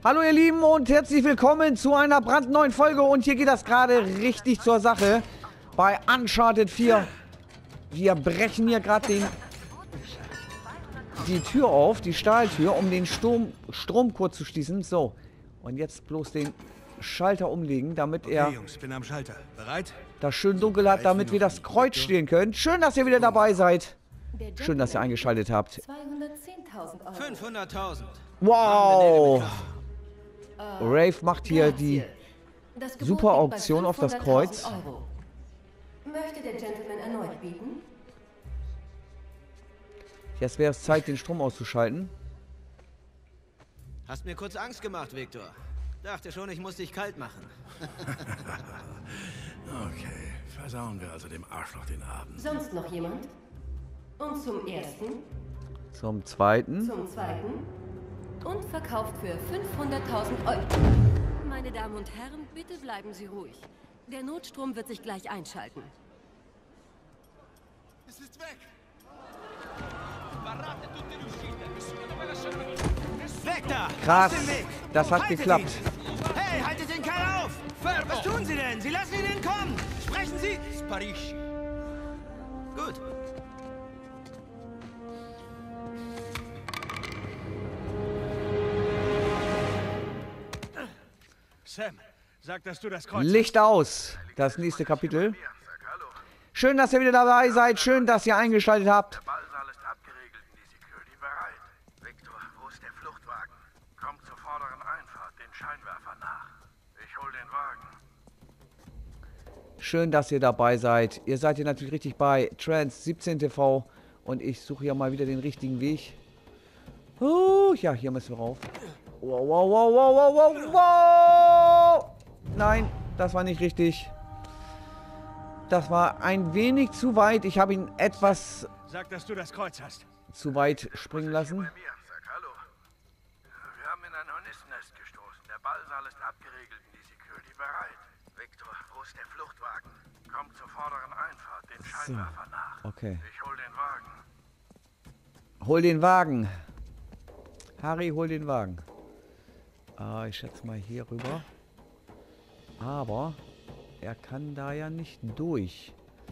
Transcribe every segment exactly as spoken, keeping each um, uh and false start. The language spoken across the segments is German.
Hallo ihr Lieben und herzlich willkommen zu einer brandneuen Folge und hier geht das gerade richtig zur Sache bei Uncharted vier. Wir brechen hier gerade den die Tür auf, die Stahltür, um den Sturm, Strom kurz zu schließen. So, und jetzt bloß den Schalter umlegen, damit er okay, Jungs, bin am Schalter. Bereit? das schön dunkel hat, damit wir das Kreuz stehlen können. Schön, dass ihr wieder dabei seid. Schön, dass ihr eingeschaltet habt. fünfhunderttausend. Wow! Rave macht hier die super Auktion auf das Kreuz. Möchte der Gentleman erneut bieten? Jetzt wäre es Zeit, den Strom auszuschalten. Hast mir kurz Angst gemacht, Victor. Dachte schon, ich muss dich kalt machen. Okay, versauen wir also dem Arschloch den Abend. Sonst noch jemand? Und zum ersten, Zum zweiten. zum zweiten und verkauft für fünfhunderttausend Euro. Meine Damen und Herren, bitte bleiben Sie ruhig. Der Notstrom wird sich gleich einschalten. Es ist weg! Weg da! Krass, Aus dem Weg! das hat Haltet geklappt. ihn. Hey, haltet den Kerl auf! Was tun Sie denn? Sie lassen ihn entkommen! Sprechen Sie! Sparisci. Gut. Sam, sag, dass du das Kreuz... Licht aus. Das nächste Kapitel. Schön, dass ihr wieder dabei seid. Schön, dass ihr eingeschaltet habt. Ballsaal ist abgeriegelt und die Security bereit. Victor, wo ist der Fluchtwagen? Komm zur vorderen Einfahrt, den Scheinwerfer nach. Ich hol den Wagen. Schön, dass ihr dabei seid. Ihr seid hier natürlich richtig bei Trans siebzehn T V. Und ich suche hier mal wieder den richtigen Weg. Oh, ja, hier müssen wir rauf. Wow, wow, wow, wow, wow, wow, wow. Nein, das war nicht richtig. Das war ein wenig zu weit. Ich habe ihn etwas Sag, dass du das Kreuz hast. zu weit springen lassen. Bei mir, sag hallo. Wir haben in ein Hornissennest gestoßen. Der Ballsaal ist abgeriegelt und die Security bereit. Victor, wo ist der Fluchtwagen? Komm zur vorderen Einfahrt, den Scheinwerfer nach. Okay. Ich hol den Wagen. Hol den Wagen. Harry, hol den Wagen. Ah, ich schätze mal hier rüber. Aber er kann da ja nicht durch.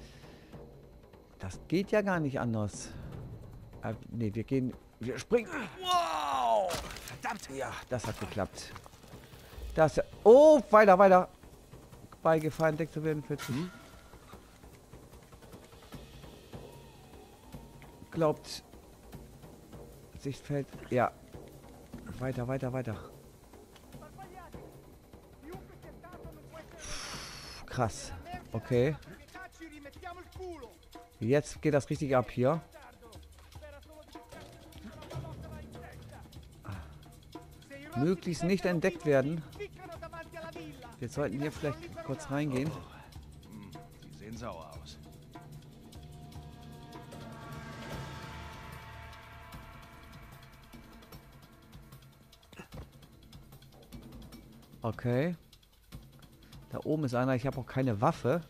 Das geht ja gar nicht anders. Äh, ne, wir gehen... Wir springen. Wow! Verdammt! Ja, das hat geklappt. Das... Oh, weiter, weiter. Bei Gefahr entdeckt zu werden. vierzig. Glaubt... Sichtfeld... Ja. Weiter, weiter, weiter. Krass. Okay. Jetzt geht das richtig ab hier. Möglichst nicht entdeckt werden. Wir sollten hier vielleicht kurz reingehen. Die sehen sauer aus. Okay. Da oben ist einer. Ich habe auch keine Waffe.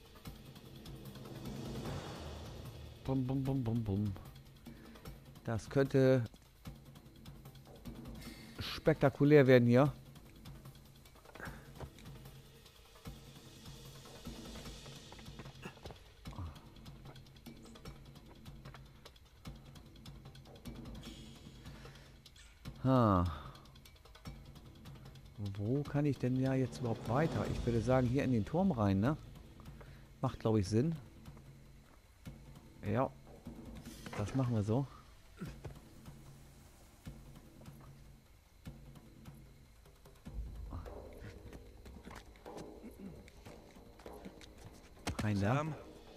Bum, bum, bum, bum, bum. Das könnte spektakulär werden hier. Ha. Wo kann ich denn ja jetzt überhaupt weiter? Ich würde sagen, hier in den Turm rein, ne? Macht, glaube ich, Sinn. Ja. Das machen wir so. Rein da. Sam,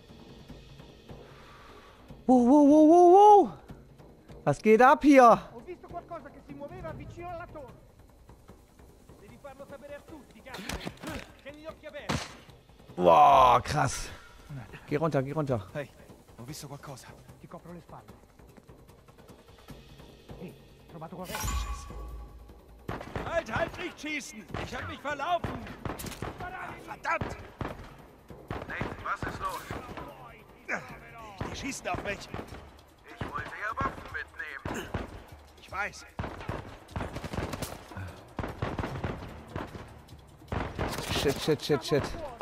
Wow, wow, wow, wow, wow! Was geht ab hier? Ho visto qualcosa che si muoveva vicino alla torre. Devi farlo sapere a tutti, cazzo. Tieni gli occhi aperti. Wow, krass. Geh runter, geh runter. hey, ho visto qualcosa. Ti copro le spalle. Ehi, trovato qualcosa? Halt, halt, nicht schießen! Ich hab mich verlaufen! Verdammt! Nathan, was ist los? Die schießen auf mich! Ich wollte ja Waffen mitnehmen. Ich weiß. Shit, shit, shit, shit.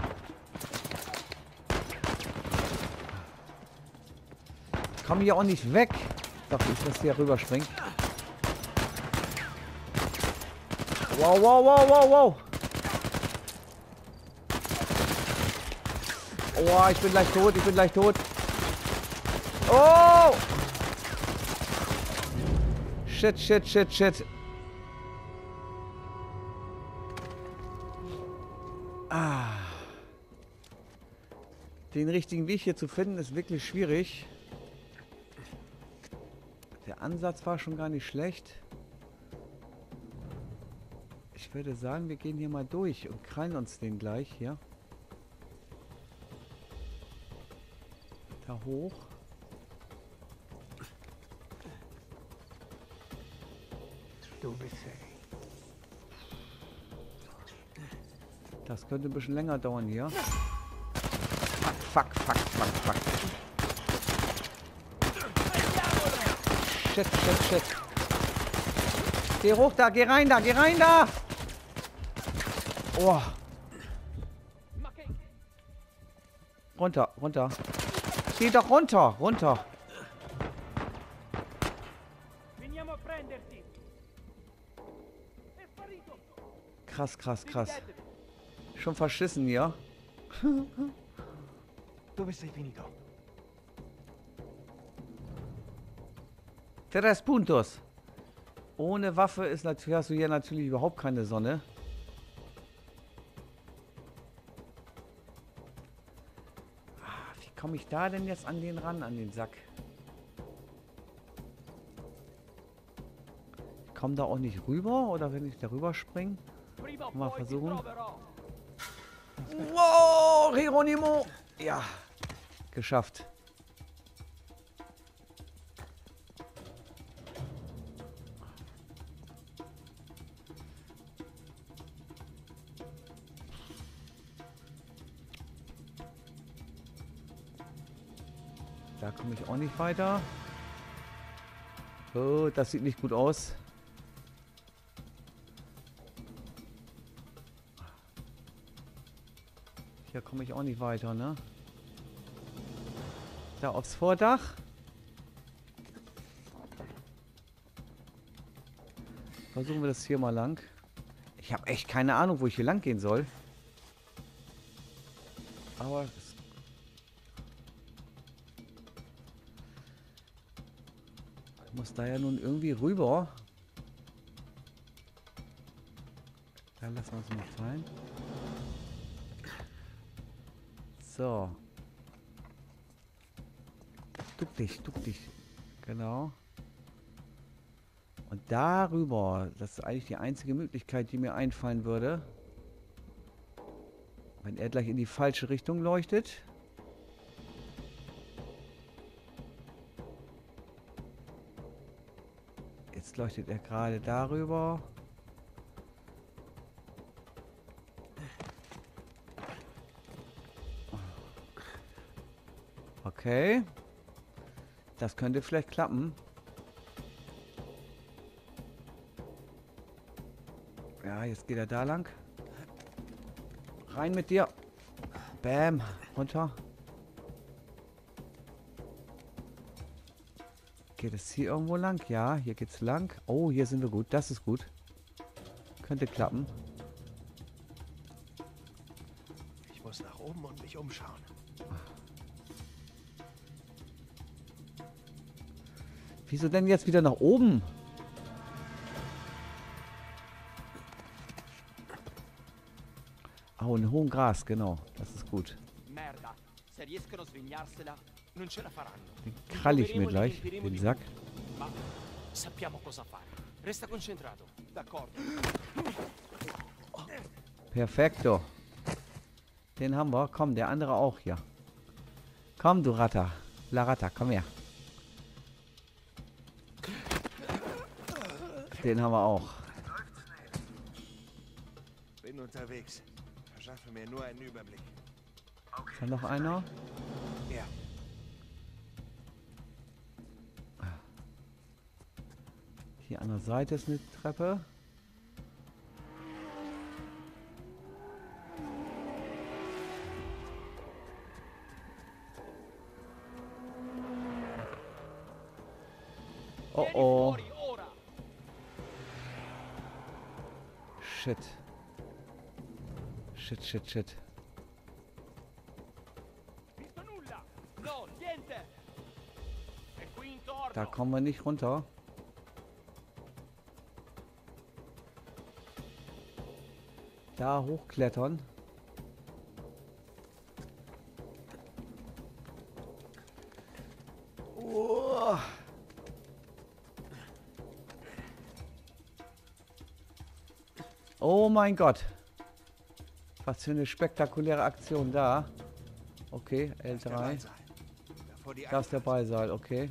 Ich komme hier auch nicht weg. Doch, ich muss hier rüberspringen. Wow, wow, wow, wow, wow. Oh, ich bin gleich tot, ich bin gleich tot. Oh! Shit, shit, shit, shit. Ah. Den richtigen Weg hier zu finden, ist wirklich schwierig. Der Ansatz war schon gar nicht schlecht. Ich würde sagen, wir gehen hier mal durch und krallen uns den gleich hier. Da hoch. Das könnte ein bisschen länger dauern hier. Fuck, fuck, fuck, fuck, fuck. Shit, shit, shit. Geh hoch da, geh rein da, geh rein da! Oh. Runter, runter. Geh doch runter, runter. Veniamo a prenderti. È sparito. Krass, krass, krass. Schon verschissen hier. Dove sei finito? Tres Puntos. Ohne Waffe ist natürlich, hast du hier natürlich überhaupt keine Sonne. Ah, wie komme ich da denn jetzt an den ran, an den Sack? Ich komme da auch nicht rüber, oder wenn ich da rüber springe? Prima o Mal poi ti versuchen. troverò. Wow, Geronimo! Ja, geschafft. Da komme ich auch nicht weiter. Oh, das sieht nicht gut aus. Hier komme ich auch nicht weiter, ne? Da aufs Vordach. Versuchen wir das hier mal lang. Ich habe echt keine Ahnung, wo ich hier lang gehen soll. Aber es ich muss da ja nun irgendwie rüber. Da lassen wir uns mal fallen. So. Duck dich, duck dich. Genau. Und darüber, das ist eigentlich die einzige Möglichkeit, die mir einfallen würde. Wenn er gleich in die falsche Richtung leuchtet. Jetzt leuchtet er gerade darüber. Okay. Das könnte vielleicht klappen. Ja, jetzt geht er da lang. Rein mit dir. Bam. Runter. Geht es hier irgendwo lang? Ja, hier geht's lang. Oh, hier sind wir gut. Das ist gut. Könnte klappen. Ich muss nach oben und mich umschauen. Wieso denn jetzt wieder nach oben? Oh, in hohem Gras, genau. Das ist gut. Merda. Se riescono a svignarsela, non ce la faranno. Den krall ich mir gleich, den Sack. Ma sappiamo cosa fare. Resta concentrato. D'accordo. Perfekto. Den haben wir. Komm, der andere auch hier. Komm, du Ratter. La Ratta, komm her. Den haben wir auch. Bin unterwegs. Verschaffe mir nur einen Überblick. Ist da noch einer? Ja. Hier an der Seite ist eine Treppe. Oh oh. Shit. Shit, shit, shit. Da kommen wir nicht runter. Da hochklettern. Oh. Oh mein Gott. Was für eine spektakuläre Aktion da. Okay, L drei. Da ist der Ballsaal, okay.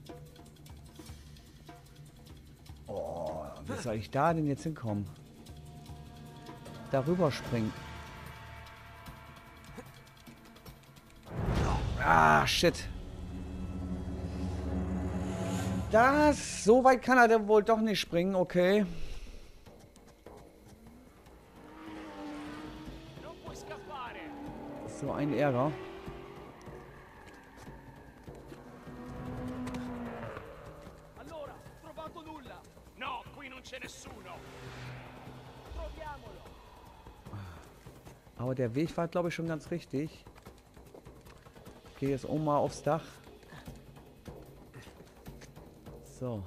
Oh, wie soll ich da denn jetzt hinkommen? Darüber springen. Ah, shit. Das, so weit kann er denn wohl doch nicht springen, okay. So ein Ärger. Aber der Weg war, glaube ich, schon ganz richtig. Ich gehe jetzt oben mal aufs Dach. So.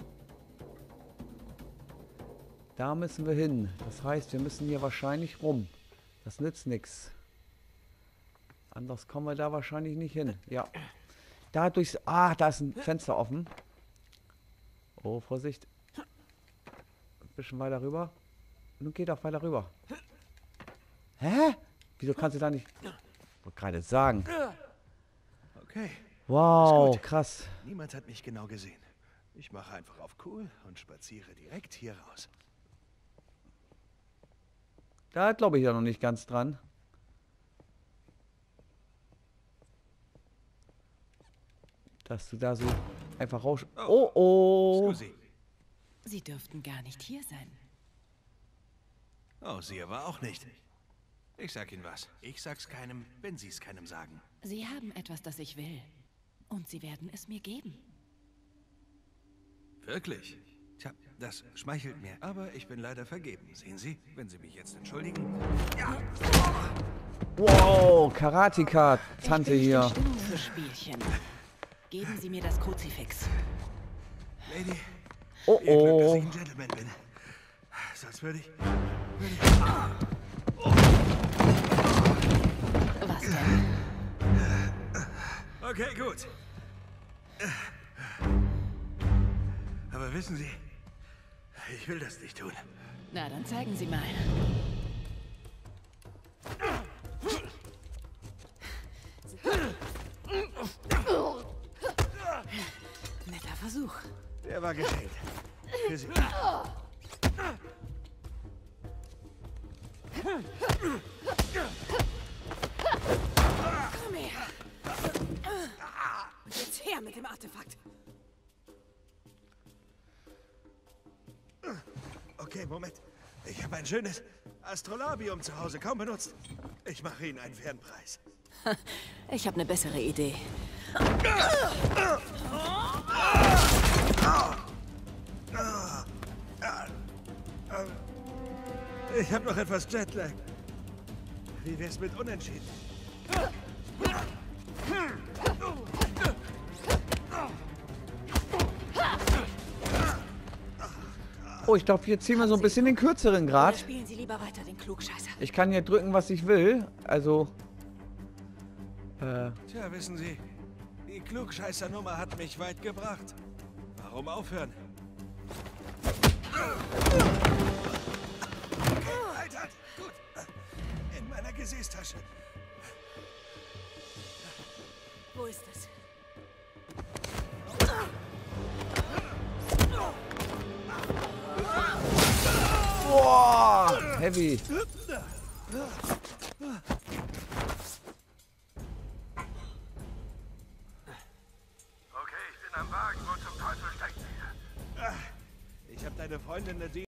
Da müssen wir hin. Das heißt, wir müssen hier wahrscheinlich rum. Das nützt nichts. Anders kommen wir da wahrscheinlich nicht hin. Ja. Da durchs... Ah, da ist ein Fenster offen. Oh, Vorsicht. Ein bisschen weiter rüber. Nun geht auch weiter rüber. Hä? Wieso kannst du da nicht... Ich wollte gerade sagen. Okay. Wow, krass. Niemand hat mich genau gesehen. Ich mache einfach auf cool und spaziere direkt hier raus. Da glaube ich ja noch nicht ganz dran. Dass du da so einfach raus... Oh, oh. Scusi. Sie dürften gar nicht hier sein. Oh, sie aber auch nicht. Ich sag Ihnen was. Ich sag's keinem, wenn Sie es keinem sagen. Sie haben etwas, das ich will. Und Sie werden es mir geben. Wirklich? Tja, das schmeichelt mir. Aber ich bin leider vergeben. Sehen Sie, wenn Sie mich jetzt entschuldigen. Ja. Wow, Karateka-Tante Ich bin hier. nicht die Stimmung für Spielchen. Geben Sie mir das Kruzifix. Lady, Oh, Ihr Glück, dass oh. ich ein Gentleman bin. Sonst würde ich... Würde ich Was denn? okay, gut. Aber wissen Sie, ich will das nicht tun. Na, dann zeigen Sie mal. Netter Versuch. Der war geschenkt. Für Sie. Komm her. Und jetzt her mit dem Artefakt. Okay, Moment. Ich habe ein schönes Astrolabium zu Hause kaum benutzt. Ich mache Ihnen einen fairen Preis. Ich habe eine bessere Idee. Ich habe noch etwas Jetlag. Wie wär's mit Unentschieden? Oh, ich glaube, hier ziehen wir so ein bisschen den kürzeren Oder Grad. spielen Sie lieber weiter den Klugscheißer. Ich kann hier drücken, was ich will. Also... Äh... Tja, wissen Sie, die Klugscheißer-Nummer hat mich weit gebracht. Warum aufhören? Alter, gut. In meiner Gesäßtasche. Wo ist es? Boah, heavy. Okay, ich bin am Wagen. Wo zum Teufel steckt ihr? Ich habe deine Freundin Nadine